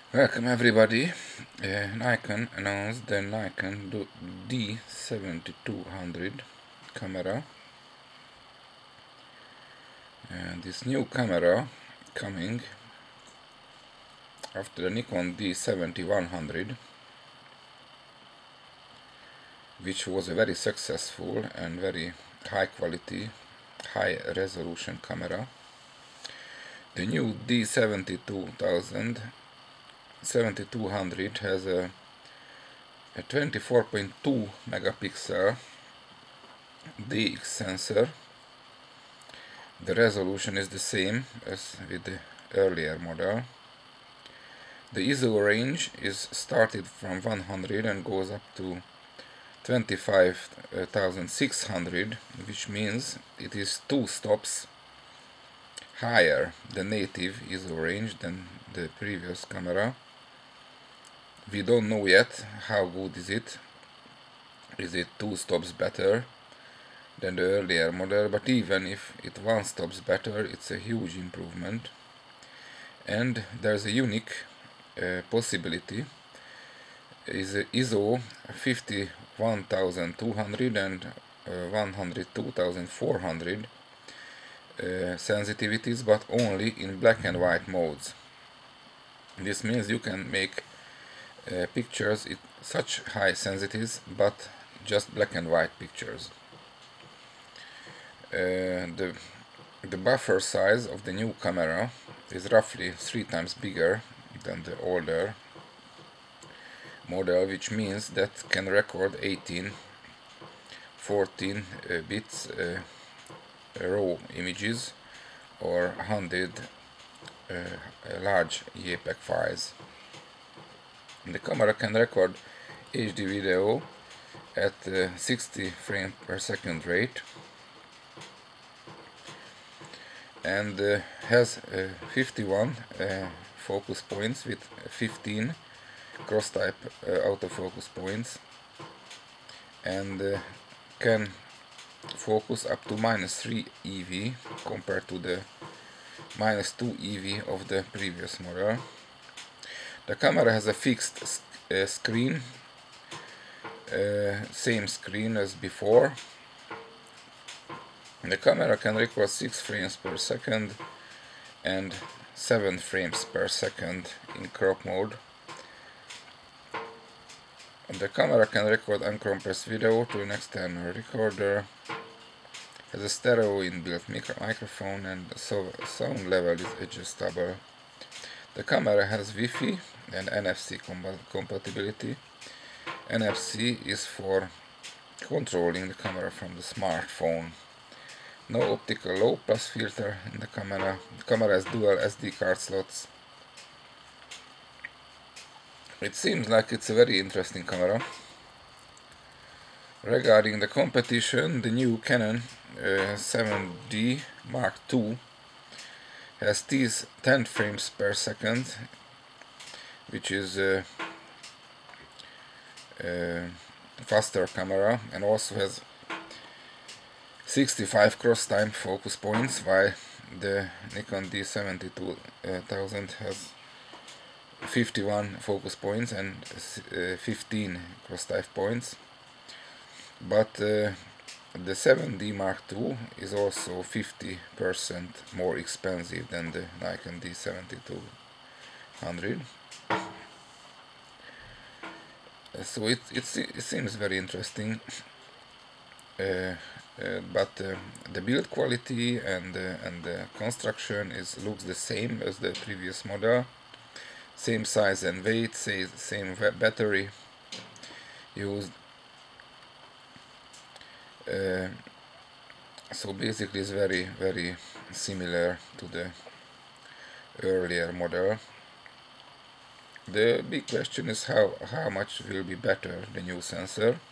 Welcome everybody. Nikon announced the Nikon D7200 camera. And this new camera coming after the Nikon D7100, which was a very successful and very high quality, high resolution camera. The new D7200 has a 24.2 megapixel DX sensor. The resolution is the same as with the earlier model. The ISO range is started from 100 and goes up to 25,600, which means it is 2 stops higher than native ISO range than the previous camera. We don't know yet how good is it. Is it 2 stops better than the earlier model? But even if it 1 stops better, it's a huge improvement. And there's a unique possibility. Is ISO 51200 and 102,400 sensitivities, but only in black and white modes. This means you can make pictures at such high sensitivities, but just black and white pictures. The buffer size of the new camera is roughly 3 times bigger than the older model, which means that can record 14 bits raw images or 100 large JPEG files. The camera can record HD video at 60 frames per second rate and has 51 focus points with 15 cross-type autofocus points, and can focus up to -3 EV compared to the -2 EV of the previous model. The camera has a fixed screen, same screen as before. The camera can record 6 frames per second and 7 frames per second in crop mode. The camera can record uncompressed video to an external recorder, has a stereo inbuilt microphone, and the sound level is adjustable. The camera has Wi-Fi and NFC compatibility. NFC is for controlling the camera from the smartphone. No optical low pass filter in the camera. The camera has dual SD card slots. It seems like it's a very interesting camera. Regarding the competition, the new Canon 7D Mark II has these 10 frames per second, which is a faster camera, and also has 65 cross-time focus points, while the Nikon D7200 has 51 focus points and 15 cross-type points. But the 7D Mark II is also 50% more expensive than the Nikon D7200. So it seems very interesting, but the build quality and the construction looks the same as the previous model. Same size and weight, same battery used. So basically it's very similar to the earlier model. The big question is how much will be better the new sensor,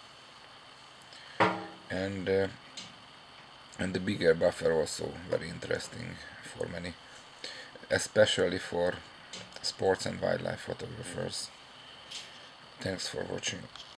and the bigger buffer also very interesting for many, especially for sports and wildlife photographers. Thanks for watching.